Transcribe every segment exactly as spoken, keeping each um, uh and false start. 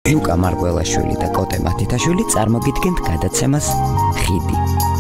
ნუკა მარგველაშვილი და კოტე მათითაშვილი წარმოგიდგენთ გადაცემას ხიდი.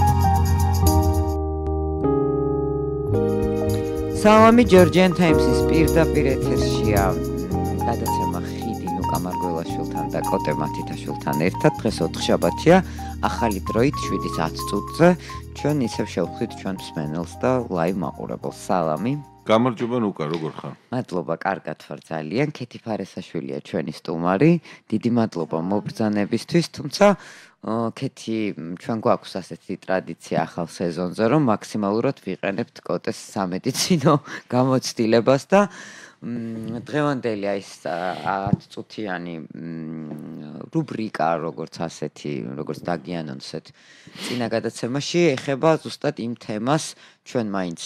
სალამი ჯორჯიან თაიმსის პირდაპირ ეთერშია გადაცემა ხიდი ნუკა მარგველაშვილთან და კოტე მათითაშვილთან ერთად. დღეს ოთხშაბათია, ახალი დროით შვიდი ათი წუთზე ჩვენ ისევ შევხვდით ჩვენ მსმენელს და ლაივ მაყურებელს. სალამი. გამარჯობა ნუკა, როგორ ხარ? მადლობა, კარგად ვარ ძალიან. ქეთი ფარესაშვილია ჩვენი სტუმარი. დიდი მადლობა მობრძანებისთვის, თუმცა ქეთი ჩვენ გვაქვს ასეთი ტრადიცია ახალ სეზონზე, რომ მაქსიმალურად ვიყენებთ კოტეს სამედიცინო გამოცდილებას და დღევანდელი აი ეს ათი წუთიანი რუბრიკა, როგორც ასეთი, როგორც დაგიანონსეთ წინა გადაცემაში, ეხება ზუსტად იმ თემას, ჩვენ მაინც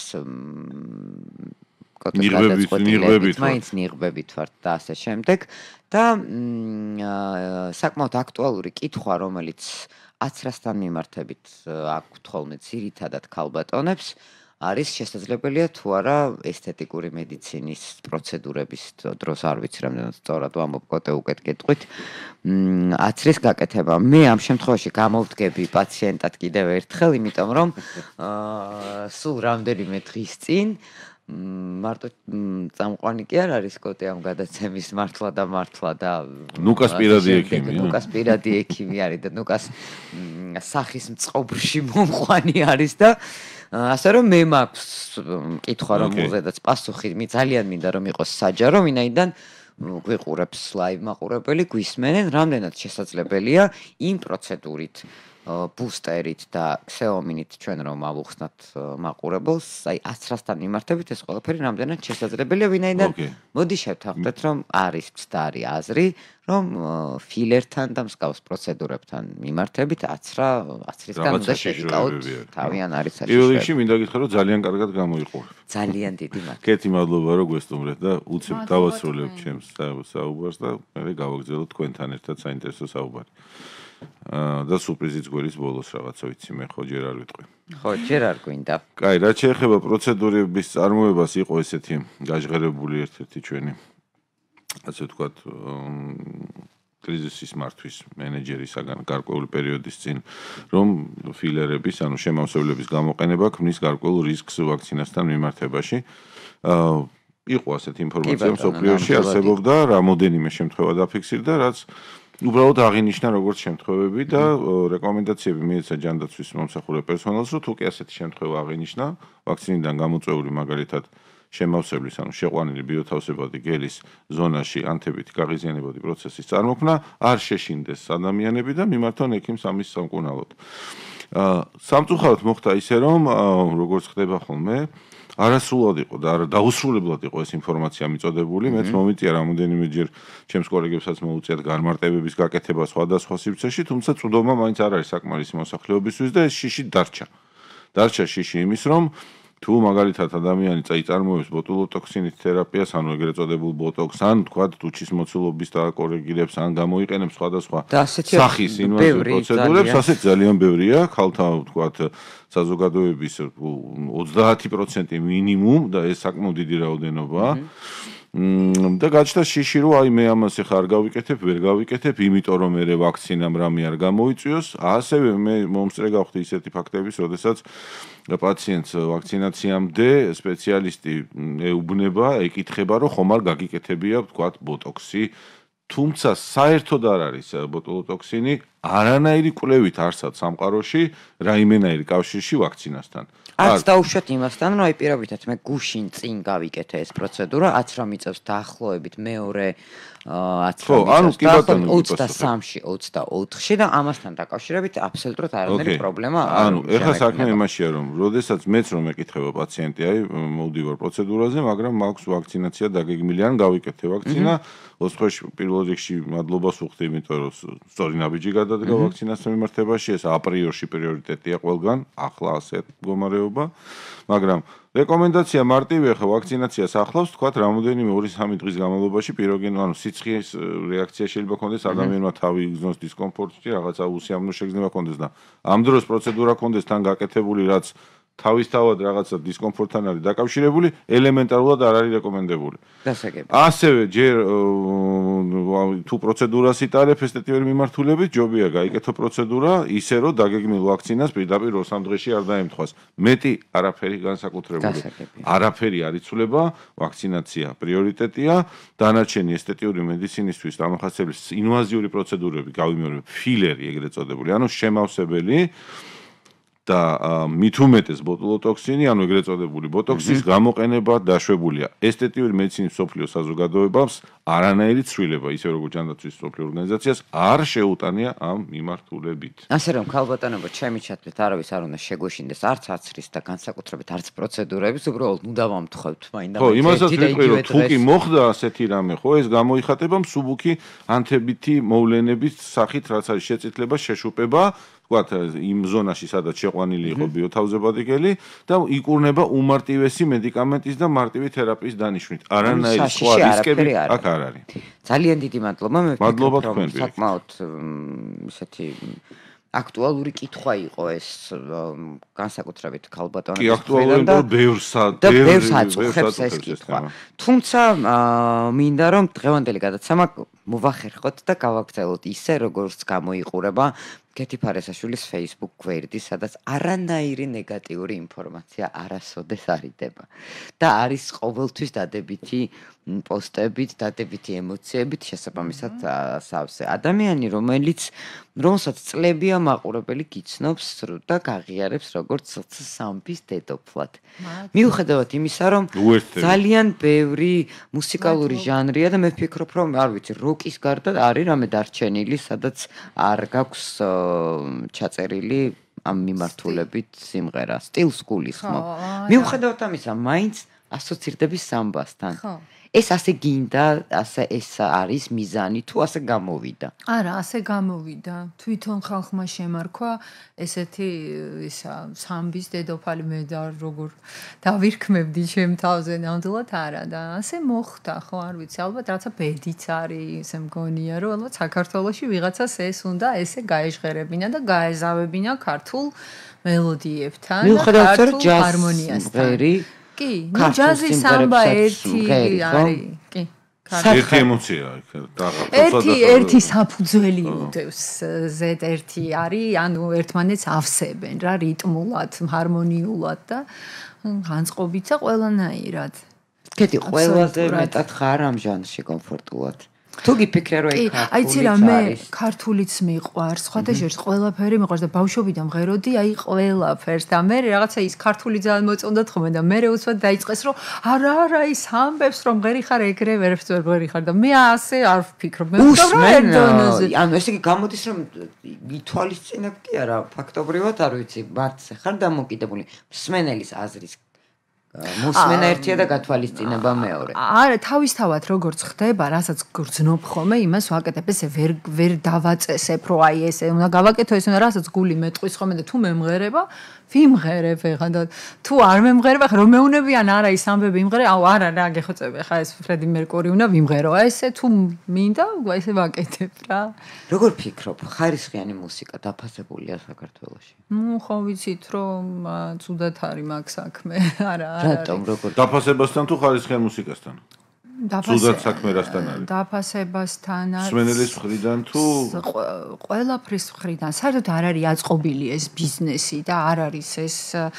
კოტეს გადაწყვეტილებით, მაინც ნიღბებით ვართ და ასე შემდეგ და საკმაოდ აქტუალური კითხვა, რომელიც აცრასთან მიმართებით აქვთ ხოლმე ძირითადად ქალბატონებს, არის შესაძლებელია თუ არა ესთეტიკური მედიცინის პროცედურების დროს, არ ვიცი რამდენად სწორად ვამბობ, კოტე უკეთ გეტყვით, აცრის გაკეთება. მე ამ შემთხვევაში გამოვდგები პაციენტად კიდევ ერთხელ, იმიტომ რომ სულ რამდენიმე დღის წინ მარტო წამყვანი კი არ არის კოტე ამ გადაცემის მართლა და მართლა და ნუკას პირადი ექიმი. ნუკას პირადი ექიმი არის და ნუკას სახის მწყობრში მომყვანი არის და ასე რომ მე მაქვს კითხვა, რომ უზედაც პასუხი ძალიან მინდა რომ იყოს საჯარო, ვინაიდან გვიყურებს ლაივ მაყურებელი, გვისმენენ, რამდენად შესაძლებელია იმ პროცედურით, ბუსტერით და ქსეომინით ჩვენ რომ ავუხსნათ მაყურებელს, აი აცრასთან მიმართებით ეს ყველაფერი რამდენად შესაძლებელია, ვინაიდან მოდი შევთანხმდეთ, რომ არის მცდარი აზრი, რომ ფილერთან და მსგავს პროცედურებთან მიმართებით აცრა აცრისგან უნდა შევიკავოთ თავიანთ არის საშიშროება. პირველ რიგში მინდა გითხრა, რომ ძალიან კარგად გამოიყურებ. ძალიან დიდი მადლობა. ქეთი, მადლობა რომ გვესტუმრეთ და უცებ დავასრულებ ჩემს საუბარს და მე გავაგზავნოთ თქვენთან ერთად საინტერესო საუბარი. და სურპრიზიც გვერის ბოლოს რაღაცა ვიცი, მე ხო ჯერ არ ვიტყვი. ხო, ჯერ არ გვინდა. კაი, რაც შეეხება პროცედურების წარმოებას, იყო ესეთი გაჟღერებული ერთ-ერთი ჩვენი ასე ვთქვათ კრიზისის მართვის მენეჯერისაგან გარკვეული პერიოდის წინ, რომ ფილერების, ანუ შემავსებლების გამოყენება ქმნის გარკვეულ რისკს ვაქცინასთან მიმართებაში. იყო ასეთი ინფორმაცია მსოფლიოში არსებობდა, რამოდენიმე შემთხვევა დაფიქსირდა, რაც უბრალოდ აღინიშნა როგორც შემთხვევები და რეკომენდაციები მიეცა ჯანდაცვის მომსახურე პერსონალს, რომ თუ კი ასეთი შემთხვევა აღინიშნა, ვაქცინიდან გამოწვეული მაგალითად შემავსებლის, ანუ შეყვანილი ბიოთავსებადი გელის ზონაში ანთებითი გაღიზიანებადი პროცესის წარმოქმნა, არ შეშინდეს ადამიანები და მიმართონ ექიმს ამის სამკურნალოდ. სამწუხაროდ მოხდა ისე, რომ როგორც ხდება ხოლმე, არასრულად იყო და დაუსრულებლად იყო ეს ინფორმაცია მიწოდებული. მეც მომიწია რამოდენიმეჯერ ჩემს კოლეგებსაც მოუწიათ განმარტებების გაკეთება სხვადასხვა სივრცეში, თუმცა წვდომა მაინც არ არის საკმარისი მოსახლეობისთვის და ეს შიში დარჩა. დარჩა შიში იმის, რომ თუ მაგალითად ადამიანი წაიწარმოებს ბოტულოტოქსინით თერაპიას, ანუ ეგრეთ წოდებულ ბოტოქს, ან თქვათ ტუჩის მოცულობის დააკორეგირებს, ან გამოიყენებს სხვადასხვა სახის ინვაზიურ პროცედურებს, ასეთ ძალიან ბევრია, ხალთა თქვათ საზოგადოების ოცდაათი პროცენტი მინიმუმ და ეს საკმაოდ დიდი რაოდენობაა. და გაჩნდა შიში, რომ აი მე ამას ახლა არ გავიკეთებ, ვერ გავიკეთებ, იმიტომ რომ მე ვაქცინამ რამე არ გამოიწვიოს. ასევე მე მომსწრე გავხდი ისეთი ფაქტების, როდესაც პაციენტს ვაქცინაციამდე სპეციალისტი ეუბნება, ეკითხება, რომ ხომ არ გაგიკეთებია, ვთქვათ, ბოტოქსი. თუმცა საერთოდ არ არის ბოტულოტოქსინი არანაირი კვლევით არსად სამყაროში რაიმენაირი კავშირში ვაქცინასთან. არც დაუშვათ იმასთან, რომ აი პირობითად მე გუშინ წინ გავიკეთე ეს პროცედურა, აცრა მიწევს დაახლოებით მეორე აცრა მიწევს ოცდასამში, ოცდაოთხში და ამასთან დაკავშირებით აბსოლუტურად არანაირი პრობლემა არ. ანუ ეხლა საქმე იმაშია, რომ როდესაც მეც რომ ეკითხება პაციენტი, აი მოვდივარ პროცედურაზე, მაგრამ მაქვს ვაქცინაცია დაგეგმილი, ან გავიკეთე ვაქცინა, ოსფოში პირველ რიგში მადლობას ვუხდი, იმიტომ რომ სწორი ნაბიჯი გადადგა ვაქცინასთან მიმართებაში, ეს აპრიორში პრიორიტეტია ყველგან, ახლა ასე მდგომარეობა, მაგრამ რეკომენდაცია მარტივია, ხო ვაქცინაციას ახლავს, თქვათ, რამოდენიმე ორი სამი დღის განმავლობაში პიროგენ, ანუ სიცხის რეაქცია შეიძლება ქონდეს, ადამიანმა თავი იგზნოს დისკომფორტში, რაღაცა უსიამოვნო შეგრძნება ქონდეს და ამ დროს პროცედურა ქონდეს თან გაკეთებული, რაც თავისთავად რაღაცა დისკომფორტთან არის დაკავშირებული, ელემენტარულად არ არის რეკომენდებული. დასაგებია. ასევე ჯერ თუ პროცედურას იტარებ ესეთივე მიმართულებით, ჯობია გაიკეთო პროცედურა, ისე რომ დაგეგმილ ვაქცინას პირდაპირ ორ-სამ დღეში არ დაემთხვას. მეტი არაფერი განსაკუთრებული. არაფერი არ იცვლება, ვაქცინაცია პრიორიტეტია, დანარჩენი ესთეტიური მედიცინისთვის დამახასიათებელი ინვაზიური პროცედურები გავიმეორებ, ფილერი ეგრეთ წოდებული, ანუ შემავსებელი და მით უმეტეს ბოტულოტოქსინი, ანუ ეგრეთ წოდებული ბოტოქსის გამოყენება დაშვებულია. ესთეტიური მედიცინის მსოფლიო საზოგადოებას არანაირი ცვლილება, ისე როგორც ჯანდაცვის მსოფლიო ორგანიზაციას არ შეუტანია ამ მიმართულებით. ასე რომ ქალბატონებო, ჩემი ჩათვლით არავის არ უნდა შეგვეშინდეს არც აცრის და განსაკუთრებით არც პროცედურების, უბრალოდ ნუ დავამთხოვთ მაინდა. ხო, იმასაც ვიტყვი, რომ თუ კი მოხდა ასეთი რამე, ხო, ეს გამოიხატება მსუბუქი ანთებითი მოვლენების სახით, რაც არის შეწითლება, შეშუპება, ვთქვათ, იმ ზონაში, სადაც შეყვანილი იყო ბიოთავზებადი და იკურნება უმარტივესი მედიკამენტის და მარტივი თერაპიის დანიშვნით. არანაირი სხვა რისკები აქ არ არის. ძალიან დიდი მადლობა, მე მადლობა ვფიქრობ, თქვენ რომ საკმაოდ ისეთი აქტუალური კითხვა იყო ეს განსაკუთრებით ქალბატონების. კი, აქტუალური და ბევრსა და ბევრს აწუხებს ეს კითხვა. თუმცა მინდა რომ დღევანდელი გადაცემა მოვახერხოთ და გავაგრძელოთ ისე, როგორც გამოიყურება ქეთი ფარესაშვილის Facebook გვერდი, სადაც არანაირი ნეგატიური ინფორმაცია არასოდეს არ იდება. და არის ყოველთვის დადებითი პოსტებით, დადებითი ემოციებით შესაბამისად სავსე. ადამიანი, რომელიც რომელსაც წლებია მაყურებელი გიცნობს და გაღიარებს როგორც სამბის დედოფლად. მიუხედავად იმისა, რომ ძალიან ბევრი მუსიკალური ჟანრია და მე ვფიქრობ, რომ არ ვიცი, როკის გარდა არის რამე დარჩენილი, სადაც არ გაქვს ჩაწერილი ამ მიმართულებით სიმღერა, სტილს გულისხმობ. მიუხედავად ამისა, მაინც ასოცირდები სამბასთან. ეს ასე გინდა, ასე ეს არის მიზანი თუ ასე გამოვიდა? არა, ასე გამოვიდა. თვითონ ხალხმა შემარქვა ესეთი ისა სამბის დედოფალი მე და როგორ დავირქმებდი ჩემ თავზე ნამდვილად არა და ასე მოხდა, ხო, არ ვიცი, ალბათ რაცა ბედიც არის, ესე მგონია, რომ ალბათ საქართველოში ვიღაცას ეს უნდა ესე გაეჟღერებინა და გაეზავებინა ქართულ მელოდიებთან და ქართულ ჰარმონიასთან. კი, ნუ ჯაზი სამბა ერთი არის, კი. ერთი ემოცია აქვს. ერთი ერთი საფუძველი უდევს ზედ ერთი არის, ანუ ერთმანეთს ავსებენ რა რიტმულად, ჰარმონიულად და განწყობიცა ყველანაირად. ქეთი ყველაზე მეტად ხარ ამ ჟანრში კომფორტულად. თუ გიფიქრე რომ ეს ქართული აიცი რა მე ქართულიც მიყვარს, სხვათა შორის ყველაფერი მიყვარს და ბავშვობიდან მღეროდი, აი ყველაფერს და მე რაღაცა ის ქართული ძალიან მოწონდათ ხოლმე და მე უცბად დაიწყეს რომ არა არა ის ამბებს რომ მღერი ხარ ეგრე ვერაფერს ვერ მღერი ხარ და მე ასე არ ვფიქრობ. მე ვფიქრობ ანუ ესე იგი გამოდის რომ ითვალისწინებ კი არა ფაქტობრივად არ ვიცი მათზე ხარ დამოკიდებული მსმენელის აზრის მოსმენა ერთია და გათვალისწინება მეორე. არა, თავისთავად როგორც ხდება, რასაც გრძნობ ხოლმე, იმას ვაკეთებ, ესე ვერ ვერ დავაწესებ, რომ აი ესე უნდა გავაკეთო, ეს უნდა რასაც გული მეტყვის ხოლმე და თუ მემღერება, ვიმღერებ ეხლა და თუ არ მემღერება, ხა რომ მეუნებიან არა ის ამბები იმღერე, აუ არა რა გეხოცები, ხა ეს ფრედი მერკური უნდა ვიმღერო. აი ესე თუ მინდა, ესე ვაკეთებ რა. როგორ ფიქრობ, ხარისხიანი მუსიკა დაფასებულია საქართველოში? ნუ ხო ვიცით რომ ცუდად არის მაგ საქმე. არა რატომ როგორ დაფასებასთან თუ ხარისხიან მუსიკასთან? ცუდად საქმე რასთან არის? დაფასებასთანაც მსმენელის მხრიდან თუ ყველაფრის მხრიდან. საერთოდ არ არის აწყობილი ეს ბიზნესი და არ არის ეს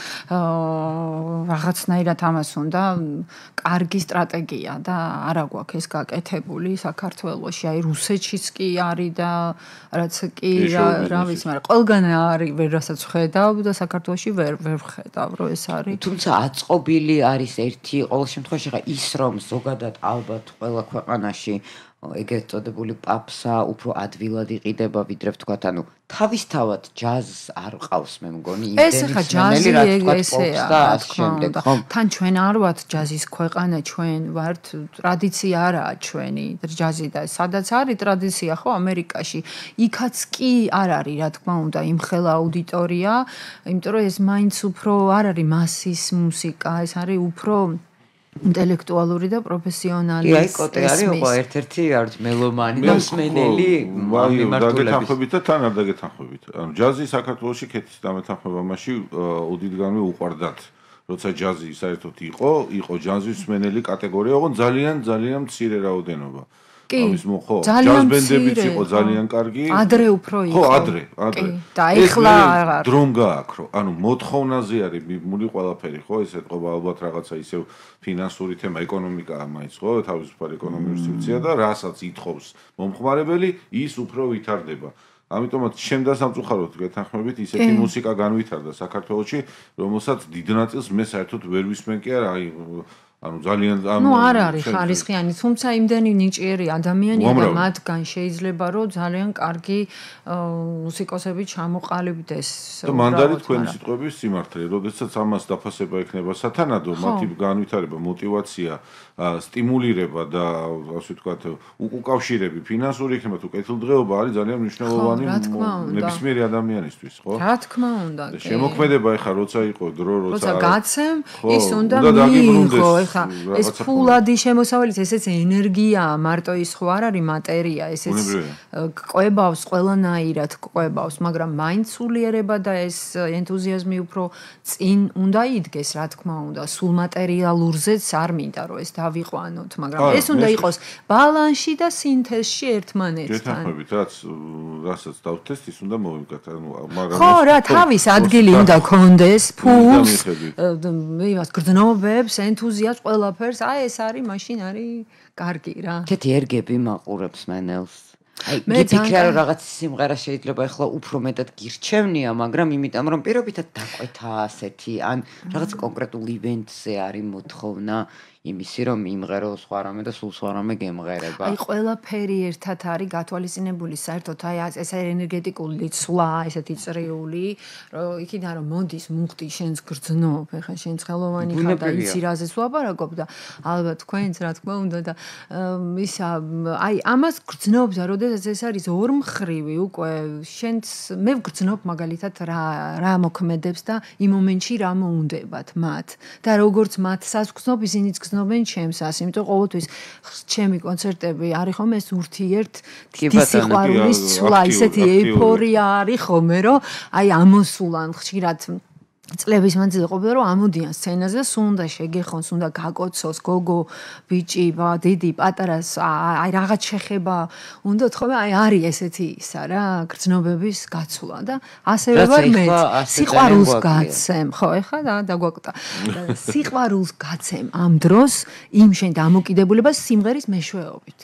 რაღაცნაირად ამას უნდა კარგი სტრატეგია და არა გვაქვს ეს გაკეთებული საქართველოში. აი რუსეთშიც კი არის და რაც კი რა ვიცი, მაგრამ ყველგან არის ვერ რასაც ხედავ და საქართველოში ვერ ვერ ხედავ რომ ეს არის. თუმცა აწყობილი არის ერთი ყოველ შემთხვევაში ხა ის რომ ზოგადად ალბათ ყველა ქვეყანაში ეგრეთ წოდებული პაპსა უფრო ადვილად იყიდება ვიდრე ვთქვათ ანუ თავისთავად ჯაზს არ ყავს მე მგონი იმდენი მსმენელი რაც ვთქვათ პოპს და ამ შემდეგ ხომ თან ჩვენ არ ვართ ჯაზის ქვეყანა ჩვენ ვართ ტრადიცია არაა ჩვენი ჯაზი და სადაც არის ტრადიცია ხო ამერიკაში იქაც კი არ არის რა თქმა უნდა იმხელა აუდიტორია იმიტომ რომ ეს მაინც უფრო არ არის მასის მუსიკა ეს არის უფრო ინტელექტუალური და პროფესიონალი. კი, აი კოტე არის უკვე ერთ-ერთი არც მელომანი და მსმენელი მიმართულებით. დაგეთანხმებით და თან არ დაგეთანხმებით. ანუ ჯაზი საქართველოში ქეთის დამეთანხმებაში უდიდგანვე უყვარდათ. როცა ჯაზი საერთოდ იყო, იყო ჯაზის მსმენელი კატეგორია, ოღონდ ძალიან ძალიან მცირე რაოდენობა. ამის ხო, ჯაზ ბენდებიც იყო ძალიან კარგი. ადრე უფრო იყო. ხო, ადრე, ადრე. და ეხლა აღარ. დრომ გააქრო. ანუ მოთხოვნაზე არის მული ყველაფერი, ხო, ეს ეთყობა ალბათ რაღაცა ისევ ფინანსური თემა, ეკონომიკაა მაინც, ხო, თავისუფალი ეკონომიური სივრცეა და რასაც ითხოვს მომხმარებელი, ის უფრო ვითარდება. ამიტომაც შემდა სამწუხაროდ გეთანხმებით ისეთი მუსიკა განვითარდა საქართველოში, რომელსაც დიდ ნაწილს მე საერთოდ ვერ ვისმენ კი არა, აი ანუ ძალიან ნუ არ არის ხარისხიანი, თუმცა იმდენი ნიჭიერი ადამიანია და მათგან შეიძლება რომ ძალიან კარგი მუსიკოსები ჩამოყალიბდეს. და მანდარი თქვენი სიტყვების სიმართლე, როდესაც ამას დაფასება ექნება სათანადო, მათი განვითარება, мотиваცია, სტიმულირება და ასე ვთქვათ, უკავშირები, ფინანსური იქნება თუ კეთილდღეობა არის ძალიან მნიშვნელოვანი ნებისმიერი ადამიანისთვის, ხო? რა თქმა უნდა, კი. შემოქმედება ეხა როცა იყო დრო, როცა როცა გაცემ, ის უნდა მიიღო. ხა ეს ფულადი შემოსავალიც ესეც ენერგიაა, მარტო ის ხო არ არის მატერია, ესეც ყვებავს ყველანაირად ყვებავს, მაგრამ მაინც სულიერება და ეს ენთუზიაზმი უფრო წინ უნდა იდგეს, რა თქმა უნდა, სულ მატერიალურზეც არ მინდა რომ ეს დავიყვანოთ, მაგრამ ეს უნდა იყოს ბალანსში და სინთეზში ერთმანეთთან. გეთანხმებით, რაც რასაც დავთესთ, ის უნდა მოვიგოთ, ანუ მაგრამ ხო, რა თავის ადგილი უნდა კონდეს, ფულს, იმას გრძნობებს, ენთუზიაზმს ყველაფერს, აი ეს არის, მაშინ არის კარგი რა. ქეთი ერგები მაყურებს მენელს. აი, გიფიქრე რომ რაღაც სიმღერა შეიძლება ახლა უფრო მეტად გირჩევნია, მაგრამ იმიტომ რომ პირობითად დაყვეთა ასეთი, ან რაღაც კონკრეტულ ივენტზე არის მოთხოვნა იმისი რომ იმღერო სხვა რამე და სულ სხვა რამე გემღერება. აი ყველაფერი ერთად არის გათვალისწინებული, საერთოდ აი ეს ენერგეტიკული ცვლა, ესეთი წრიული, რომ იქიდან რომ მოდის მუხტი შენს გრძნობ, ეხლა შენ ცხელოვანი ხარ და იცი რაზეც ვაპარაკობ და ალბათ თქვენც რა თქმა უნდა და ისა აი ამას გრძნობს და როდესაც ეს არის ორმხრივი უკვე შენც მე ვგრძნობ მაგალითად რა რა მოქმედებს და იმ მომენტში რა მოუნდებათ მათ და როგორც მათ სასგრძნობ ისინიც გრძნობენ ჩემსას, იმიტომ ყოველთვის ჩემი კონცერტები არის ხომ ეს ურთიერთ დიდი სიყვარულის ცვლა, ისეთი ეიფორია არის ხომ რომ აი ამოსულან ხშირად წლების მანძილზე ყოფილა რომ ამოდიან სცენაზე და სულ უნდა შეგეხონს, უნდა გაკოცოს გოგო, ბიჭი, დიდი, პატარას, აი რაღაც შეხება უნდა თქო, აი არის ესეთი ისა რა, გრძნობების გაცვლა და ასევე ვარ მე სიყვარულს გაცემ, ხო, ეხლა და დაგვაკტა. სიყვარულს გაცემ ამ დროს იმ შენ დამოკიდებულებას სიმღერის მეშვეობით.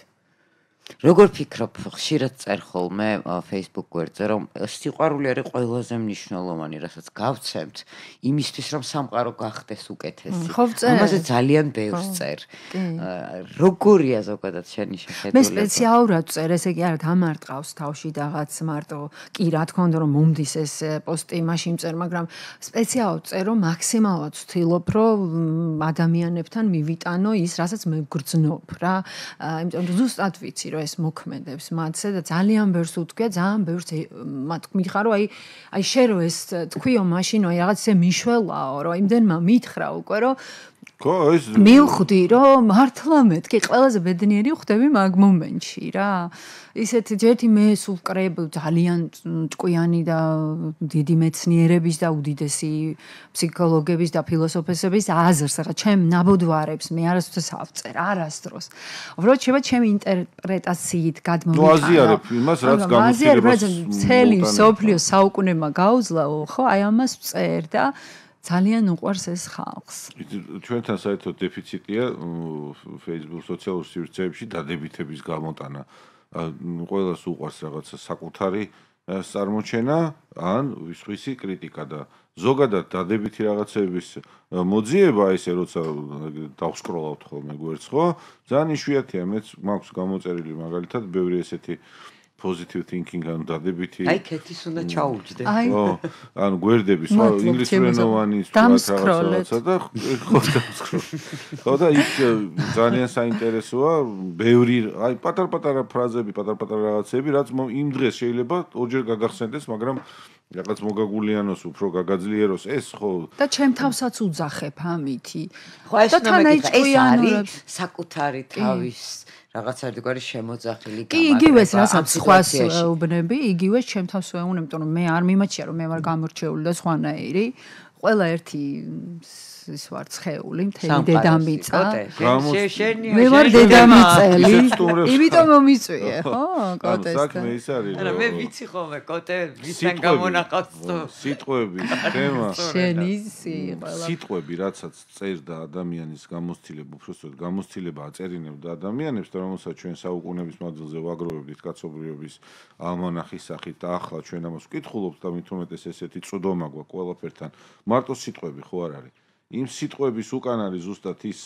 როგორ ფიქრობ, ხშირად წერ ხოლმე Facebook გვერდზე, რომ სიყვარული არის ყველაზე მნიშვნელოვანი, რასაც გავცემთ, იმისთვის რომ სამყარო გახდეს უკეთესი. ამაზე ძალიან ბევრს წერ. როგორია ზოგადად შენი შეხედულება? მე სპეციალურად წერ, ესე კი არა დამარტყავს თავში რაღაც მარტო, კი რა თქმა უნდა რომ მომდის ეს პოსტი მაშინ წერ, მაგრამ სპეციალურად წერ, რომ მაქსიმალურად ვცდილობ, რომ ადამიანებთან მივიტანო ის, რასაც მე ვგრძნობ რა. იმიტომ რომ ზუსტად ვიცი, რომ ეს მოქმედებს მათზე და ძალიან ბევრს უთქვია, ძალიან ბევრს მათ მითხრა რომ აი აი შე რო ეს თქვიო მაშინ აი რაღაც ესე მიშველაო, რომ იმდენმა მითხრა უკვე რომ ხო ეს მივხვდი რომ მართლა მეთქი ყველაზე ბედნიერი ხდები მაგ მომენტში რა. ისეთი ჯერთი მე სულ კრებ ძალიან ჭკვიანი და დიდი მეცნიერების და უდიდესი ფსიქოლოგების და ფილოსოფოსების აზრს, ახლა ჩემ ნაბოდვარებს მე არასდროს ავწერ, არასდროს. უბრალოდ შევა ჩემი ინტერპრეტაციით გადმოვიყარა. ნუ აზიარებ იმას, რაც გამოცდილებას მთელი მსოფლიო საუკუნემა გაუძლაო, ხო, აი ამას ვწერ და ძალიან უყვარს ეს ხალხს. ჩვენთან საერთოდ დეფიციტია Facebook სოციალურ სივრცეებში დადებითების გამოტანა. ყველას უყვარს რაღაცა საკუთარი წარმოჩენა ან ვისხვისი კრიტიკა და ზოგადად დადებითი რაღაცების მოძიება ესე როცა დავსკროლავთ ხოლმე გვერდს, ხო? ძალიან იშვიათია, მეც მაქვს გამოწერილი მაგალითად ბევრი ესეთი positive thinking ანუ დადებითი აი ქეთის უნდა ჩაუჯდე ხო ანუ გვერდები სხვა ინგლისურენოვანი დამსკროლეთ და ხო ხო და იქ ძალიან საინტერესოა ბევრი აი პატარ-პატარა ფრაზები პატარ-პატარა რაღაცები რაც იმ დღეს შეიძლება ორჯერ გაგახსენდეს მაგრამ რაღაც მოგაგულიანოს უფრო გაგაძლიეროს ეს ხო და ჩემ თავსაც უძახებ ამითი ხო ეს არის საკუთარი თავის რაღაცა ერთგვარი შემოძახილი კი იგივეს რასაც სხვას უბნები იგივეს ჩემ თავს ვეუბნები იმიტომ რომ მე არ მიმაჩია რომ მე ვარ გამორჩეული და სხვანაირი ყველა ერთი ის ვარ ცხეული მთელი დედამიწა მე ვარ დედამიწელი იმიტომ მომიწვიე ხო კოტეს საქმე ის არის არა მე ვიცი ხოლმე კოტე ვისთან გამონახავს სიტყვების თემა შენის ყველა სიტყვები რაცაც წერდა ადამიანის გამოცდილება უბრალოდ გამოცდილება აწერინებდა ადამიანებს და რომელსაც ჩვენ საუკუნეების მანძილზე ვაგროვებდით კაცობრიობის ამონახის სახით და ახლა ჩვენ ამას ვკითხულობთ და მით უმეტეს ესეთი წვდომა გვაქვს ყველაფერთან მარტო სიტყვები ხო არ არის იმ სიტყვების უკან არის ზუსტად ის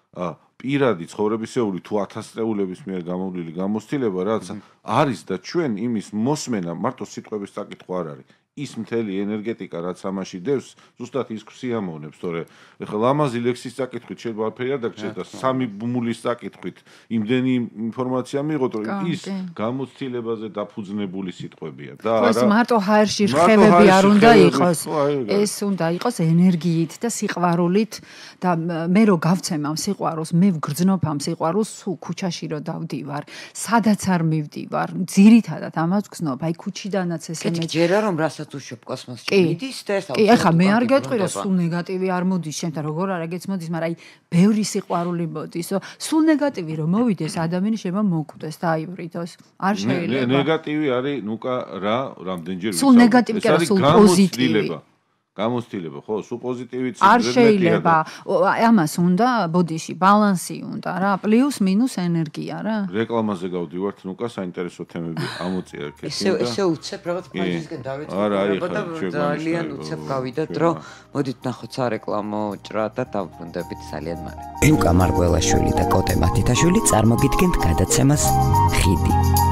პირადი ცხოვრებისეული თუ ათასწლეულების მიერ გამოვლილი გამოცდილება რაც არის და ჩვენ იმის მოსმენა მარტო სიტყვების საკითხვა არ არის ის მთელი ენერგეტიკა რაც ამაში დევს ზუსტად ის ქსიამოვნებს თორე ეხლა ლამაზი ლექსის საკითხით შეიძლება არაფერი არ დაგჭირდა და სამი ბმულის საკითხით იმდენი ინფორმაცია მიიღოთ რომ ის გამოცდილებაზე დაფუძნებული სიტყვებია და არა ეს მარტო ჰაერში რხევები არ უნდა იყოს ეს უნდა იყოს ენერგიით და სიყვარულით და მე რო გავცემ ამ სიყვარულს მე ვგრძნობ ამ სიყვარულს სულ ქუჩაში რო დავდივარ სადაც არ მივდივარ ძირითადად ამას ვგრძნობ აი ქუჩიდანაც ესე მე ჯერა რომ რასაც უშვებ კოსმოსში მიდის და ეს კი ახლა მე არ გეტყვი რომ სულ ნეგატივი არ მოდის შემთა როგორ არა გეც მოდის მაგრამ აი ბევრი სიყვარული მოდის სულ ნეგატივი რომ მოვიდეს ადამიანი შეიძლება მოკვდეს და აივრითოს არ შეიძლება ნეგატივი არის ნუკა რა რამდენჯერ სულ ნეგატივი კი არა სულ პოზიტივი გამოცდილება ხო სულ პოზიტივიც არ შეიძლება ამას უნდა ბოდიში ბალანსი უნდა რა პლუს მინუს ენერგია რა რეკლამაზე გავდივართ ნუკა საინტერესო თემები ამოწია ქეთი ესე ესე უცებ რაღაც ფაჟისგან დავიწყო და ძალიან უცებ გავიდა დრო მოდით ნახოთ სარეკლამო ჭრა და დავბრუნდებით ძალიან მალე ნუკა მარგველაშვილი და კოტე მათითაშვილი წარმოგიდგენთ გადაცემას ხიდი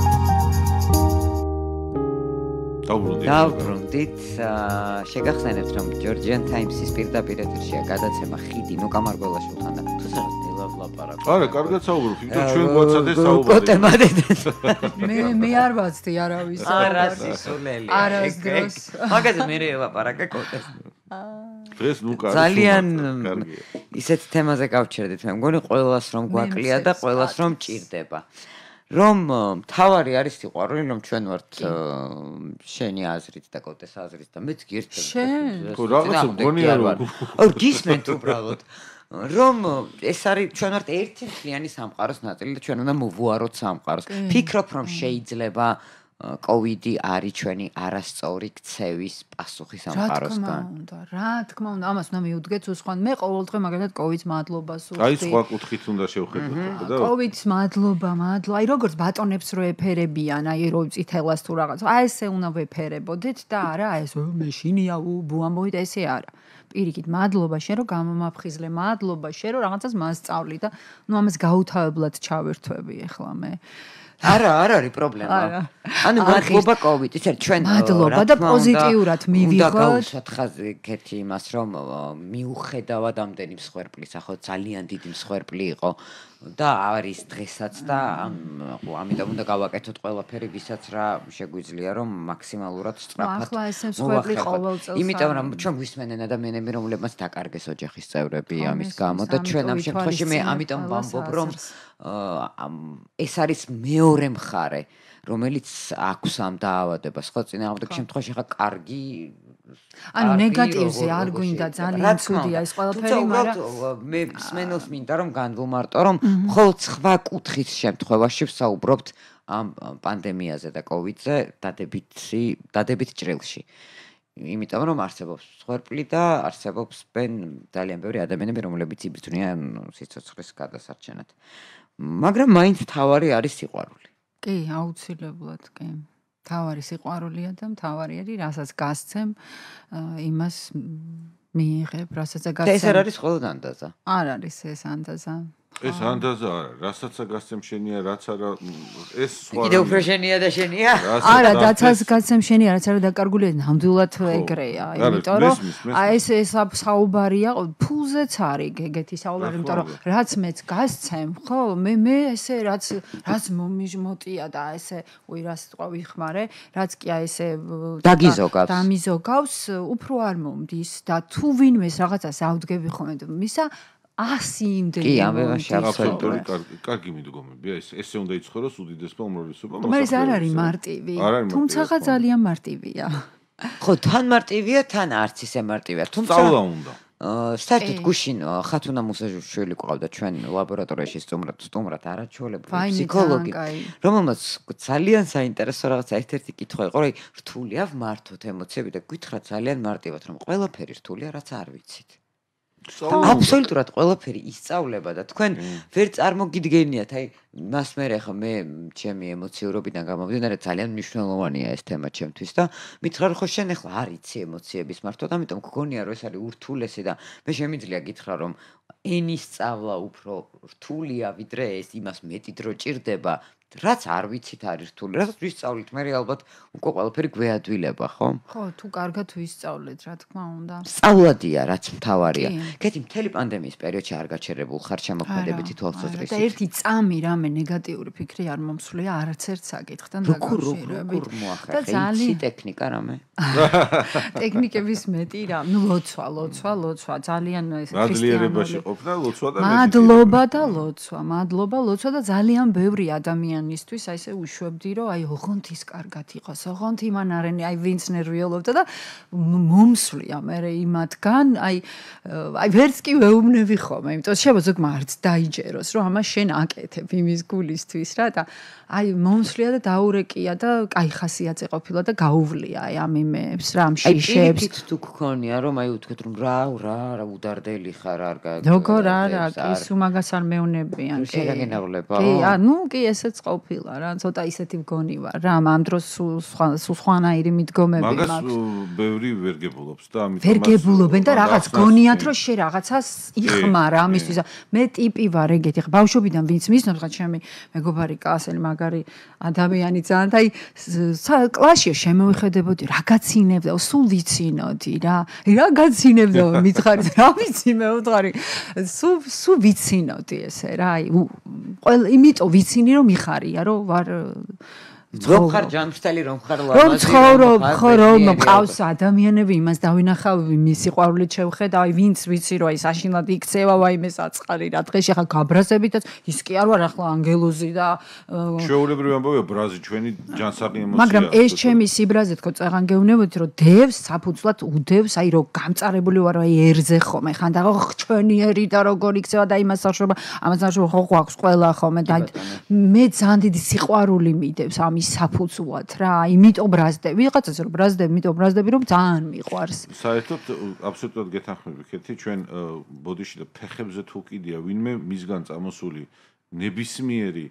დავბრუნდით შეგახსენებთ რომ ჯორჯიან თაიმსის პირდაპირ ეთერშია გადაცემა ხიდი ნუკა მარგველაშვილთან და თუ რაღაც ელაპარაკობ არა კარგად საუბრობ იმიტომ ჩვენ გვაცადეს საუბარი მე მე არ ვაცდი არავის არასისულელი არასდროს მაგაზე მე ელაპარაკე კოტეს ეს ნუკა ძალიან ისეთ თემაზე გავჩერდით მე მგონი ყველას რომ გვაკლია და ყველას რომ ჭირდება რომ თავარი არის სიყვარული რომ ჩვენ ვართ შენი აზრით და კოტეს აზრით და მეც გიერთებ შენ ხო რაღაცა გონია რომ ო გისმენთ უბრალოდ რომ ეს არის ჩვენ ვართ ერთი მთლიანი სამყაროს ნაწილი და ჩვენ უნდა მოვუაროთ სამყაროს ფიქრობ რომ შეიძლება კოვიდი არის ჩვენი არასწორი ქცევის პასუხი სამყაროსგან. რა თქმა უნდა, რა თქმა უნდა, ამას უნდა მივუდგეთ უსხან. მე ყოველდღე მაგალითად კოვიდს მადლობას ვუხდი. აი სხვა კუთხით უნდა შევხედოთ და კოვიდს მადლობა, მადლობა. აი როგორც ბატონებს რო ეფერებიან, აი რო წითელას თუ რაღაც. აი ესე უნდა ვეფერებოდეთ და არა ეს მე შინია ბუამბოით ესე არა. პირიქით მადლობა შენ რომ გამომაფხიზლე, მადლობა შენ რომ რაღაცას მასწავლი და ნუ ამას გაუთავებლად ჩავერთვები ახლა მე. არა, არ არის პრობლემა. ანუ მადლობა კოვიდ, ისე ჩვენ მადლობა და პოზიტიურად მივიღოთ. უნდა გავუსვათ ხაზი ქეთი იმას, რომ მიუხედავად ამდენი მსხვერპლისა, ხო, ძალიან დიდი მსხვერპლი იყო და არის დღესაც და ამიტომ უნდა გავაკეთოთ ყველაფერი, ვისაც რა შეგვიძლია, რომ მაქსიმალურად სწრაფად. ახლა ესე მსხვერპლი ყოველწელს. იმიტომ რომ ჩვენ გვისმენენ ადამიანები, რომლებმაც დაკარგეს ოჯახის წევრები ამის გამო და ჩვენ ამ შემთხვევაში მე ამიტომ ვამბობ, რომ ეს არის მეორე მხარე, რომელიც აქვს ამ დაავადებას, ხო, წინააღმდეგ შემთხვევაში ხა კარგი ანუ ნეგატივზე არ გვინდა ძალიან ცუდია ეს ყველაფერი, მაგრამ მე მსმენელს მინდა რომ განვუმარტო, რომ მხოლოდ სხვა კუთხის შემთხვევაში ვსაუბრობთ ამ პანდემიაზე და კოვიდზე დადებითი დადებით ჭრილში. იმიტომ რომ არსებობს მსხვერპლი და არსებობს ძალიან ბევრი ადამიანები, რომლებიც იბრძვიან სიცოცხლის გადასარჩენად. მაგრამ მაინც თავარი არის სიყვარული. კი, აუცილებლად, კი. თავარი სიყვარულია და თავარი არის, რასაც გასცემ, იმას მიიღებ, რასაც გასცემ. ეს არ არის მხოლოდ ანდაზა. არ არის ეს ანდაზა. ეს ანდაზა არა, რასაც გასცემ შენია, რაც არა ეს სხვა კიდე უფრო შენია და შენია. არა, დაცას გასცემ შენია, რაც არა დაკარგულია, ნამდვილად ეგრეა, იმიტომ რომ ეს ეს საუბარია, ფულზეც არის გეგეთი საუბარი, იმიტომ რომ რაც მეც გასცემ, ხო, მე მე ესე რაც რაც მომიჟმოტია და ესე უი რა სიტყვა ვიხმარე, რაც კი აი ესე დაგიზოგავს. დამიზოგავს, უფრო არ მომდის და თუ ვინმეს რაღაცას ავდგები ხოლმე, მისა ასი იმდენი. კი, ამბებაში აბსოლუტურად კარგი მიდგომებია, ეს ესე უნდა იცხოვროს უდიდესმა უმრავლესობამ. მაგრამ ეს არ არის მარტივი, თუმცა ძალიან მარტივია. ხო, თან მარტივია, თან არც ისე მარტივია, თუმცა სწავლა უნდა. საერთოდ გუშინ ხათუნა მუსაშვილი ყავდა ჩვენ ლაბორატორიაში სტუმრად, სტუმრად არაჩვეულებრივი ფსიქოლოგი, რომელმაც ძალიან საინტერესო რაღაცა ერთ-ერთი კითხვა იყო, რომ რთულია ვმართოთ ემოციები და გითხრა ძალიან მარტივად, რომ ყველაფერი რთულია, რაც არ ვიცით. აბსოლუტურად ყველაფერი ისწავლება და თქვენ ვერ წარმოგიდგენიათ, აი მას მე ხა მე ჩემი ემოციურობიდან გამომდინარე ძალიან მნიშვნელოვანია ეს თემა ჩემთვის და მითხრა რომ ხო შენ ახლა არ იცი ემოციების მართვა და ამიტომ გქონია რომ ეს არის ურთულესი და მე შემიძლია გითხრა რომ ენის სწავლა უფრო რთულია ვიდრე ეს იმას მეტი დრო ჭირდება რაც არ ვიცით არის რთული, რაც ვისწავლით, მე ალბათ უკვე ყველაფერი გვეადვილება, ხო? ხო, თუ კარგად ვისწავლეთ, რა თქმა უნდა. სწავლადია, რაც მთავარია. ქეთი მთელი პანდემიის პერიოდში არ გაჩერებულ ხარ შემოქმედებითი თვალსაზრისით. და ერთი წამი რამე ნეგატიური ფიქრი არ მომსვლია არც ერთ საკითხთან დაკავშირებით. და ძალიან ტექნიკა რამე. ტექნიკების მეტი რა, ნუ ლოცვა, ლოცვა, ლოცვა, ძალიან ეს მადლიერებაში ყოფნა, ლოცვა და მადლობა და ლოცვა, მადლობა, ლოცვა და ძალიან ბევრი ადამიანი ისთვის აი ესე უშვებდი რომ აი ოღონდ ის კარგად იყოს, ოღონდ იმან არენი აი ვინც ნერვიულობდა და მომსვლია მე იმათგან აი აი ვერც კი ვეუბნები ხოლმე, იმიტომ შემოძოგმა არც დაიჯეროს რომ ამას შენ აკეთებ იმის გულისთვის რა და აი მომსვლია და დაურეკია და კაი ხასიათზე ყოფილა და გაუვლია აი ამ იმებს რა ამ შიშებს. აი თუ გქონია რომ აი უთქვით რომ რა რა რა უდარდელი ხარ არ გაგ როგორ არა კი სულ მაგას არ მეუნებიან კი შეგაგენაღლება კი ანუ კი ესეც ყოფილა რა ცოტა ისეთი მგონი ვარ რა ამ დროს სულ სულ სხვანაირი მიდგომები მაქვს. მაგას ბევრი ვერ გებულობს და ამიტომ ვერ გებულობენ და რაღაც გონიათ რომ შე რაღაცას იხმარ ამისთვის მე ტიპი ვარ ეგეთი ხა ბავშვობიდან ვინც მისნობს ხა ჩემი მეგობარი კასელი მაგარი ადამიანი ძალიან და აი კლასში შემოვიხედებოდი რა გაცინებდა სულ ვიცინოდი რა რა გაცინებდა მითხარი რა ვიცი მე ვთხარი სულ სულ ვიცინოდი ესე რა აი ყველა იმიტომ ვიცინი რომ მიხარია რომ ვარ რომ ხარ ჯანმრთელი რომ ხარ ლამაზი რომ ცხოვრობ ხო რომ მყავს ადამიანები იმას დავინახავი მის სიყვარულით შევხედა აი ვინც ვიცი რომ აი საშინლად იქცევა ვაიმე საწყარი რა დღეში ხა გაბრაზებითაც ის კი არ ვარ ახლა ანგელოზი და შეულებრივი ამბავია ბრაზი ჩვენი ჯანსაღი ემოცია მაგრამ ეს ჩემი სიბრაზე თქო წაღან გეუბნებოდი რომ დევს საფუძვლად უდევს აი რომ გამწარებული ვარ აი ერზე ხომ ხან და ჩვენი ერი და როგორ იქცევა და იმას აღშობა ამას აღშობა ხო გვაქვს ყველა ხომ და მე ძალიან დიდი სიყვარული მიდევს ამ საფუძვლად რა, იმიტომ ბრაზდები, ვიღაცას რომ ბრაზდები, იმიტომ ბრაზდები რომ ძალიან მიყვარს. საერთოდ აბსოლუტურად გეთანხმები, ქეთი, ჩვენ ბოდიში და ფეხებზე თუ კიდია ვინმე მისგან წამოსული ნებისმიერი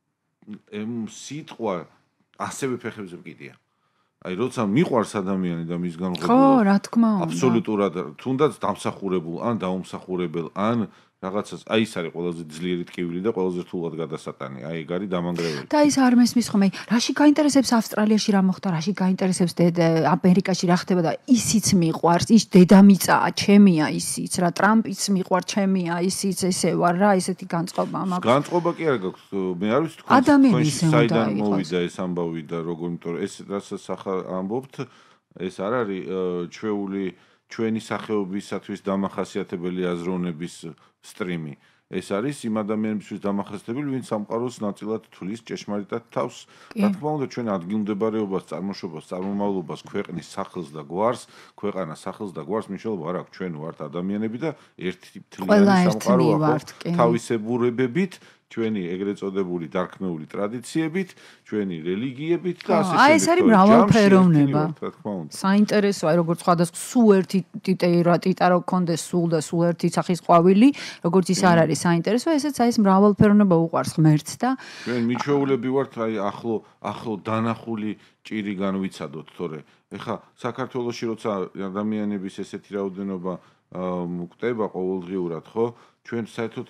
სიტყვა ასევე ფეხებზე კიდია. აი როცა მიყვარს ადამიანი და მისგან ღვიძლი. ხო, რა თქმა უნდა. აბსოლუტურად, თუნდაც დამსახურებულ, ან დაუმსახურებელ, ან რაღაცას აი ეს არის ყველაზე ძლიერი ტკივილი და ყველაზე რთულად გადასატანი. აი ეგ არის დამანგრეველი. და ის არ მესმის ხომ, აი რაში გაინტერესებს ავსტრალიაში რა მოხდა, რაში გაინტერესებს ამერიკაში რა ხდება და ისიც მიყვარს, ის დედამიწაა, ჩემია ისიც რა, ტრამპიც მიყვარს, ჩემია ისიც, ესე ვარ რა, ესეთი განწყობა მაქვს. განწყობა კი არ გაქვს, მე არ ვიცი თქვენ ადამიანის საიდან მოვიდა ეს ამბავი და როგორ, იმიტომ რომ ეს რასაც ამბობთ, ეს არ არის ჩვეული ჩვენი სახეობისათვის დამახასიათებელი აზროვნების სტრიმი. ეს არის იმ ადამიანებისთვის დამახასიათებელი, ვინც სამყაროს ნაწილად თulis ჭეშმარიტად თავს. რა თქმა უნდა, ჩვენ ადგილმდებარეობას, წარმოშობას, წარმომავლობას, ქვეყნის სახლს და გვარს, ქვეყანას სახლს და გვარს მნიშვნელობა არ აქვს. ჩვენ ვართ ადამიანები და ერთი თლიანი სამყარო აქვს თავისებურებებით. ჩვენი ეგრეთ წოდებული დარქმეული ტრადიციებით, ჩვენი რელიგიებით და ასე შემდეგ. აი ეს არის მრავალფეროვნება. საინტერესოა, როგორც სხვადასხვა სულ ერთი ტიტა ტიტა რო კონდეს სულ და სულ ერთი სახის ყვავილი, როგორც ის არ არის საინტერესო, ესეც აი ეს მრავალფეროვნება უყვარს ღმერთს და ჩვენ მიჩვეულები ვართ აი ახლო ახლო დანახული ჭირი განვიცადოთ, თორე ეხა საქართველოში როცა ადამიანების ესეთი რაოდენობა მკვდება ყოველდღიურად, ხო? ჩვენ საერთოდ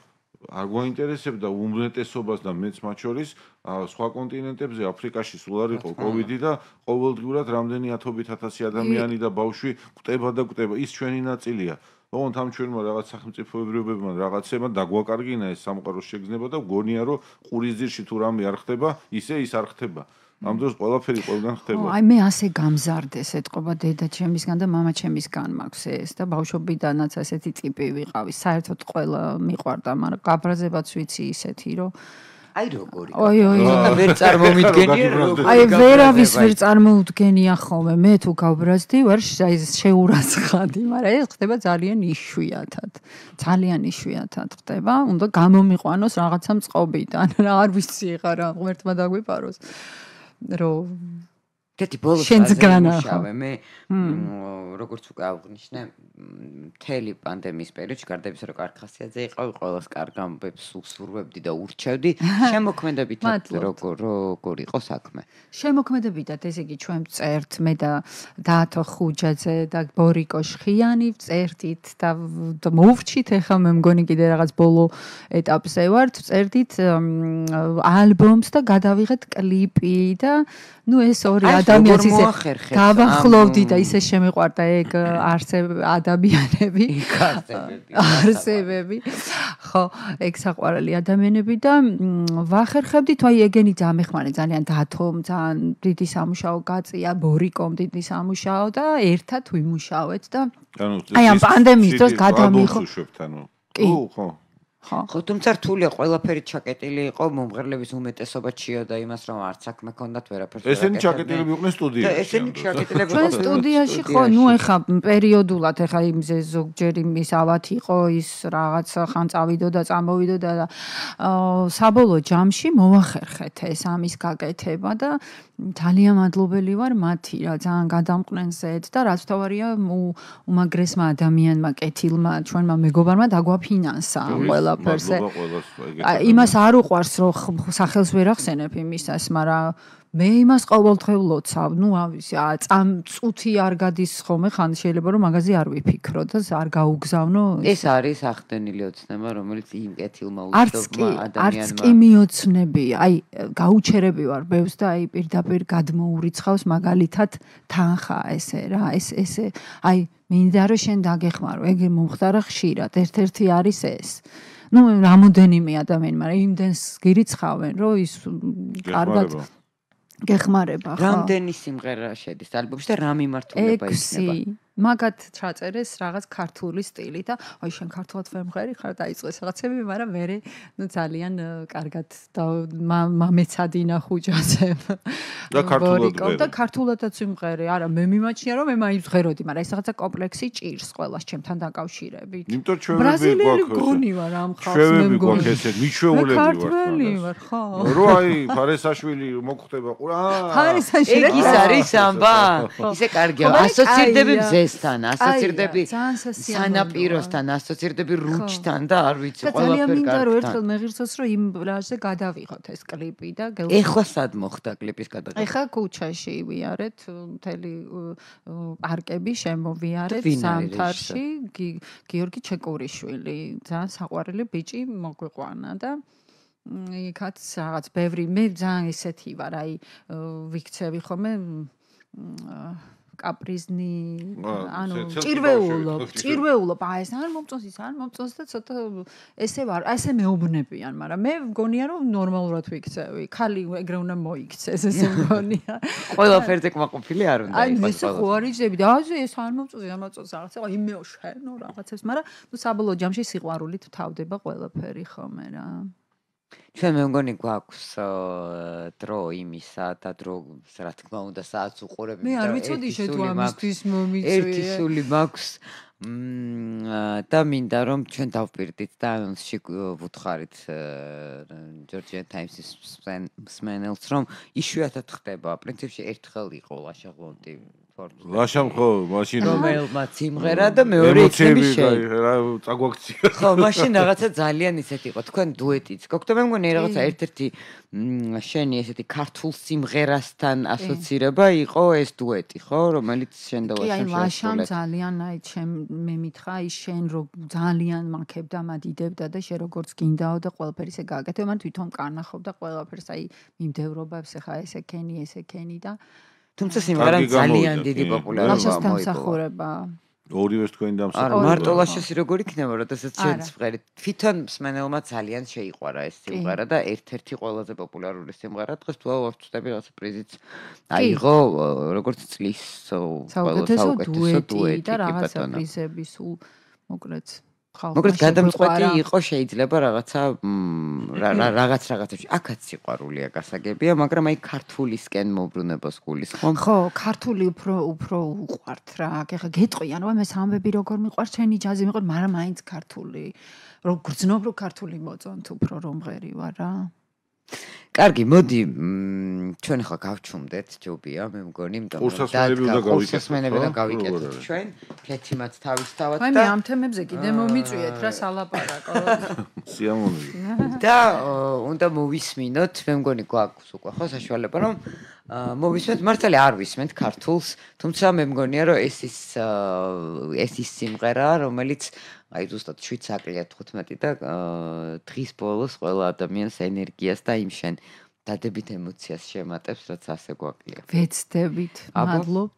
არ გვაინტერესებდა უმრავლესობას და მეც მათ შორის სხვა კონტინენტებზე აფრიკაში სულ არ იყო კოვიდი და ყოველდღურად რამდენი ათობით ათასი ადამიანი და ბავშვი კვდება და კვდება ის ჩვენი ნაწილია ოღონდ ამ ჩვენმა რაღაც სახელმწიფოებრიობებმა რაღაცემა დაგვაკარგინა ეს სამყაროს შეგრძნება და გონია რომ ყურისძირში თუ რამე არ ხდება ისე ის არ ხდება ამ დროს ყველაფერი ყველგან ხდება აი მე ასე გამზარდეს ეთყობა დედა ჩემისგან და მამა ჩემისგან მაქვს ეს და ბავშვობიდანაც ესეთი ტიპი ვიყავი საერთოდ ყველა მიყვარდა მაგრამ გაბრაზებაც ვიცი ისეთი რომ აი როგორი ой ой ვერ წარმომიდგენია აი ვერავის ვერ წარმოუდგენია ხოლმე მე თუ გავბრაზდი ვარ შეურაცხადი მაგრამ ეს ხდება ძალიან იშვიათად ძალიან იშვიათად ხდება უნდა გამომიყვანოს რაღაცა წყობიდან რა არ ვიცი ხა რა ღმერთმა დაგვიპაროს რომ კეთი ბოლოს შენსგანახავე მე როგორც უკვე აღნიშნე მთელი პანდემიის პერიოდში გარდაიცვალა რომ კარგ ხასიათზე იყავი ყველას კარგ ამბებს უსურვებდი და ურჩევდი შემოქმედებითად როგორ როგორ იყო საქმე შემოქმედებითად ესე იგი ჩვენ წერთ მე და დაათო ხუჯაძე და ბორიკო შხიანი წერდით და მოვრჩით ეხლა მე მგონი კიდე რაღაც ბოლო ეტაპზე ვართ წერდით ალბომს და გადავიღეთ კლიპი და ნუ ეს ორი ადამიანს ისე გავახლოვდი და ისე შემიყვარდა ეგ არსებები ადამიანები არსებები ხო ეგ საყვარელი ადამიანები და ვახერხებდით აი ეგენი ძამეხმარე ძალიან დათომ ძალიან დიდი სამუშაო გაწია ბორიკომ დიდი სამუშაო და ერთად ვიმუშავეთ და აი ამ პანდემიის დროს გადამიხო კი ხო ხო თუმცა რთულია ყველაფერი ჩაკეტილი იყო მომღერლების უმეტესობა ჩიოდა იმას რომ არც საქმე ქონდათ ვერაფერს ესენი ჩაკეტილები იყვნენ სტუდიაში ესენი ჩაკეტილები ჩვენ სტუდიაში ხო ნუ ეხა პერიოდულად ეხა იმზე ზოგჯერ იმის ავათ იყო ის რაღაც ხან წავიდო და წამოვიდო და საბოლოო ჯამში მოვახერხეთ ეს ამის გაკეთება და ძალიან მადლობელი ვარ მათი რა ძალიან გადამყნენ ზედ და რაც თავარია უმაგრესმა ადამიანმა კეთილმა ჩვენმა მეგობარმა დაგვაფინანსა ყველაფერს იმას არ უყვარს რომ სახელს ვერ ახსენებ იმისას მაგრამ მე იმას ყოველდღიურად ვლოცავ ნუ ავისი წამ წუთი არ გადის ხოლმე ხან შეიძლება რომ მაგაზე არ ვიფიქრო და არ გაუგზავნო ეს არის ახდენილი ოცნება რომელიც იმ კეთილმა უცდოვმა ადამიანმა არც კი მიოცნები აი გაუჩერები ვარ ბევრს და აი პირდაპირ გადმოურიცხავს მაგალითად თანხა ესე რა ეს ესე აი მინდა რომ შენ დაგეხმარო ეგ მომხდარა ხშირად ერთ-ერთი არის ეს ნუ რამოდენიმე ადამიანი მაგრამ იმდენს გირიცხავენ რომ ის კარგად გეხმარება ხო რამდენი სიმღერა შედის ალბომში და რა მიმართულება იქნება მაგათ ჩაწერეს რაღაც ქართული სტილი და აი შენ ქართულად ვემღერი ხარ დაიწყეს რაღაცები მაგრამ მე ნუ ძალიან კარგად და მამეცადინა ხუჯაზე და ქართულად და ქართულადაც ვიმღერი არა მე მიმაჩნია რომ მე მაინც ვღეროდი მაგრამ ეს რაღაცა კომპლექსი ჭირს ყველას ჩემთან დაკავშირებით იმიტომ ჩვენები გვაქვს ვარ ამ ხალხს მე მგონი ესეთ მიჩვეულები ვარ ქართველი ვარ ხო რო აი ფარესაშვილი მოხდება ყურა ფარესაშვილი ეს არის ამბა ისე კარგია ასოცირდები მზესთან ასოცირდები სანაპიროსთან ასოცირდები რუჩთან და არ ვიცი ყველაფერი კარგთან მინდა რომ ერთხელ მეღირსოს რომ იმ პლაჟზე გადავიღოთ ეს კლიპი და ეხლა სად მოხდა კლიპის გადაღება ეხლა ქუჩაში ვიარეთ მთელი პარკები შემოვიარეთ ზამთარში გიორგი ჩეკურიშვილი ძალიან საყვარელი ბიჭი მოგვიყვანა და იქაც რაღაც ბევრი მე ძალიან ისეთი ვარ აი ვიქცევი ხოლმე კაპრიზნი ანუ ჭირვეულობ ჭირვეულობ აი ეს არ მომწონს ის არ მომწონს და ცოტა ესე ვარ ესე მეუბნებიან მაგრამ მე მგონია რომ ნორმალურად ვიქცევი ხალი ეგრე უნდა მოიქცეს ესე მგონია ყველაფერზე კმაყოფილი არ უნდა იყოს აი ესე ხო არიზები და აი ეს არ მომწონს ამ მომწონს რაღაცა იმეო შენო რაღაცებს მაგრამ ნუ საბოლოო ჯამში სიყვარულით თავდება ყველაფერი ხომ რა ჩვენ მე მგონი გვაქვს დრო იმისა და დრო რა თქმა უნდა საათს უყურები მე არ ვიცოდი შე თუ ამისთვის მომიწვიე ერთი სული მაქვს და მინდა რომ ჩვენ დავპირდით და ანონსში ვუთხარით ჯორჯიან თაიმსის მსმენელს რომ იშვიათად ხდება პრინციპში ერთხელ იყო ლაშაღლონტი ლაშამ ხო მაშინ რომელმაც სიმღერა და მეორე იქნები შენ რა წაგვაქცია ხო მაშინ რაღაცა ძალიან ისეთი იყო თქვენ დუეტიც გქონდა მე მგონი რაღაცა ერთ-ერთი შენი ესეთი ქართულ სიმღერასთან ასოცირება იყო ეს დუეტი ხო რომელიც შენ და ლაშამ კი აი ლაშამ ძალიან აი შენ მე მითხრა ის შენ რო ძალიან მაქებდა მადიდებდა და შენ როგორც გინდაო და ყველაფერი ესე გააკეთე მან თვითონ კარნახობდა ყველაფერს აი მიმდევრობებს ეხა ესე ქენი ესე ქენი და თუმცა სიმღერამ ძალიან დიდი პოპულარობა ლაშას დამსახურება ორივეს თქვენი დამსახურება არა მარტო ლაშასი როგორ იქნება როდესაც შენ სიმღერით თვითონ მსმენელმა ძალიან შეიყვარა ეს სიმღერა და ერთ-ერთი ყველაზე პოპულარული სიმღერა დღეს თუ არ ვწდები რაღაცა პრიზიც აიღო როგორც წლის საუკეთესო დუეტი და რაღაცა პრიზები სულ მოკლედ მოკლედ გადამწყვეტი იყო შეიძლება რაღაცა რაღაც რაღაცებში აქაც სიყვარულია გასაგებია მაგრამ აი ქართულისკენ მოbrunებას გულის ხო ხო ქართული უფრო უფრო უყვართ რა ეხლა გეტყვი ანუ მე სამბები როგორ მიყვარს შენი ჯაზი მიყვარს მაგრამ მაინც ქართული რო გრძნობ რო ქართული მოწონთ უფრო რომ მღერი ვარ რა კარგი, მოდი, ჩვენ ახლა გავჩუმდეთ, ჯობია, მე მგონი, იმიტომ რომ კურსასმენები და გავიკეთოთ ჩვენ, ქეთიმაც თავისთავად და მე ამ თემებზე კიდე მომიწვიეთ რა სალაპარაკო. სიამოვნებით. და უნდა მოვისმინოთ, მე მგონი გვაქვს უკვე ხო საშუალება, რომ მოვისმენთ, მართალი არ ვისმენთ ქართულს, თუმცა მე მგონია, რომ ეს ის ეს ის სიმღერა, რომელიც აი ზუსტად შვიდ საკლია თხუთმეტი და დღის ბოლოს ყველა ადამიანს ენერგიას და იმ შენ დადებით ემოციას შემატებს, რაც ასე გვაკლია. ვეცდებით, მადლობთ.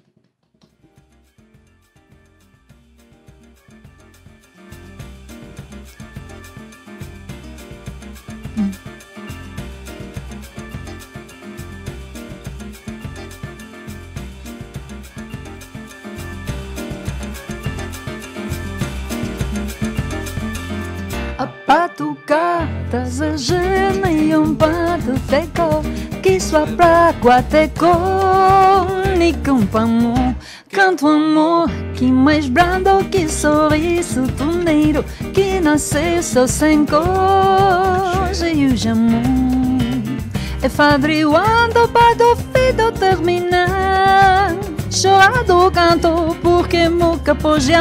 Batucada zajana e um pato teco que sua praga teco ni campamo canto amor que mais brando que sorriso tuneiro que nasceu só sem coisa e o jamon é fadriando para o fim terminar chorado canto porque nunca pode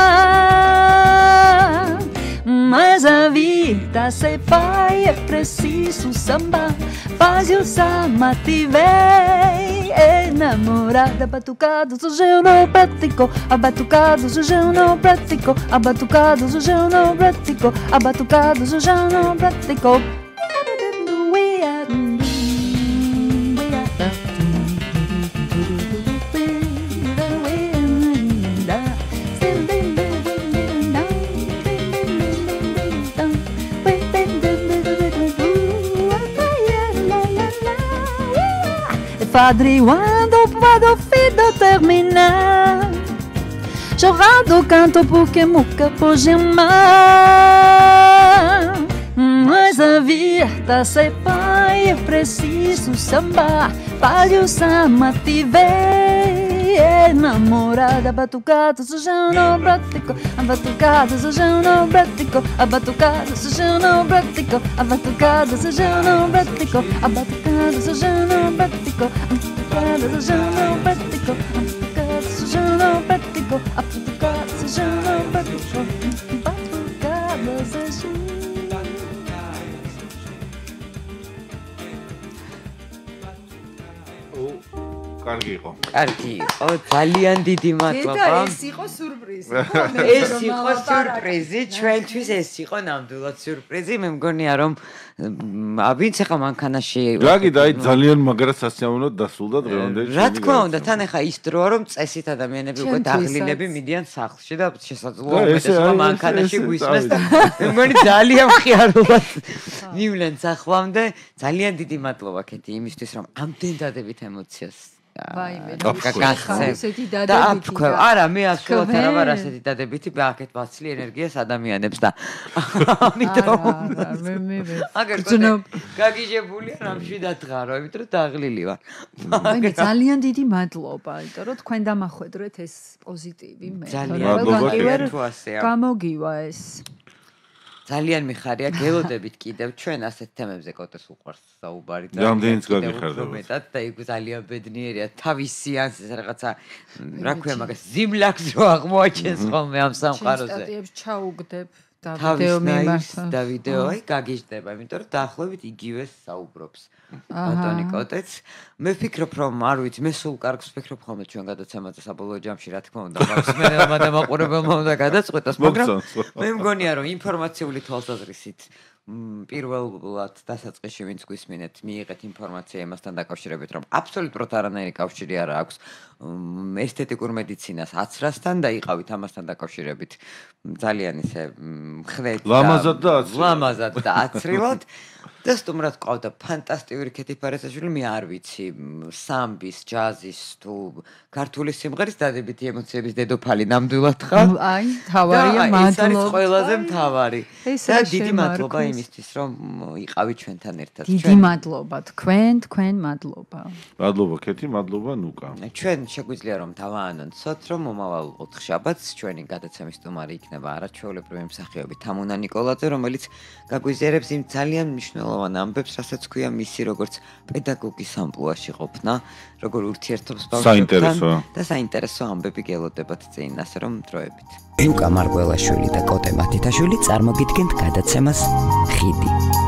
amar mas a vida se vai, é preciso samba. Faz o samba, te vem. Enamorada, batucado, hoje eu não pratico. Abatucado, hoje eu não pratico. Abatucado, hoje eu não pratico. Abatucado, hoje eu não pratico. Padriando para o fim terminar chorado canto porque nunca pode amar mas a vida se vai é preciso samba para o samba te ver enamorada batucada hoje eu não pratico abatucada hoje eu não pratico abatucada hoje eu não pratico abatucada hoje eu não pratico abatucada hoje eu não pratico abatucada hoje eu não pratico abatucada hoje eu não pratico abatucada hoje eu não pratico abatucada hoje კარგი იყო. კარგი იყო, ძალიან დიდი მადლობა. ეს იყო სიურპრიზი. ეს იყო სიურპრიზი, ჩვენთვის ეს იყო ნამდვილად სიურპრიზი. მე მგონია რომ ვინც ახლა მანქანაში გაგი და აი ძალიან მაგრად სასიამოვნოდ დასრულდა დღევანდელი. რა თქმა უნდა, თან ახლა ის დროა რომ წესით ადამიანები უკვე დაღლილები მიდიან სახლში და შესაძლოა უმეტესობა მანქანაში გვისმეს და მე მგონი ძალიან მხიარულად მივლენ სახლამდე. ძალიან დიდი მადლობა ქეთი იმისთვის რომ ამდენ დადებით ემოციას ვაიმე, გახსენე და აფქვევ. არა, მე ასულად არა ვარ ასეთი დადებითი, აქეთ ვაცლი ენერგიას ადამიანებს და ამიტომ მე მე აგერ გაგიჟებულია რამში დადგარო, იმიტომ რომ დაღლილი ვარ. ვაიმე, ძალიან დიდი მადლობა, იმიტომ რომ თქვენ დამახვედრეთ ეს პოზიტივი მე. ძალიან მადლობა თქვენ თუ ასეა. გამოგივა ეს. ძალიან მიხარია გელოდებით კიდევ ჩვენ ასეთ თემებზე კოტეს უყვარს საუბარი და რამდენიც გაგიხარდება მეტად და იქ ძალიან ბედნიერია თავისი ანს რაღაცა რა ქვია მაგას ზიმლაქს რო აღმოაჩენს ხოლმე ამ სამყაროზე სტატიებს ჩაუგდებ და თავის ვიდეო ნაირს მიმართა და ვიდეო აი გაგიჟდება იმიტომ რომ დაახლოებით იგივეს საუბრობს ბატონი კოტეც მე ვფიქრობ რომ არ ვიცი მე სულ კარგს ვფიქრობ ხოლმე ჩვენ გადაცემაზე საბოლოო ჯამში რა თქმა უნდა მსმენელმა და მაყურებელმა უნდა გადაწყვეტოს მაგრამ მე მგონია რომ ინფორმაციული თვალსაზრისით პირველად დასაწყისში ვინც გვისმინეთ მიიღეთ ინფორმაცია იმასთან დაკავშირებით რომ აბსოლუტურად არანაირი კავშირი არ აქვს ესთეტიკურ მედიცინას აცრასთან და იყავით ამასთან დაკავშირებით ძალიან ისე მხნეთ ლამაზად და აცრილად ლამაზად და აცრილად და სტუმრად ყავდა ფანტასტიკური ქეთი ფარესაშვილი მე არ ვიცი სამბის ჯაზის თუ ქართული სიმღერის დადებითი ემოციების დედოფალი ნამდვილად ხარ აი თავარია მადლობა ეს არის ყველაზე მთავარი და დიდი მადლობა იმისთვის რომ იყავი ჩვენთან ერთად დიდი მადლობა თქვენ თქვენ მადლობა მადლობა ქეთი მადლობა ნუკა ჩვენ შეგვიძლია რომ დავაანონსოთ რომ მომავალ ოთხშაბათს ჩვენი გადაცემის სტუმარი იქნება არაჩვეულებრივი მსახიობი თამუნა ნიკოლაძე რომელიც გაგვიზიარებს იმ ძალიან მნიშვნელოვან ამბებს რასაც ქვია მისი როგორც პედაგოგის ამპლუაში ყოფნა როგორ ურთიერთობს ბავშვებთან და საინტერესო ამბები გელოდებათ წინ ასე რომ დროებით ნუკა მარგველაშვილი და კოტე მათითაშვილი წარმოგიდგენთ გადაცემას ხიდი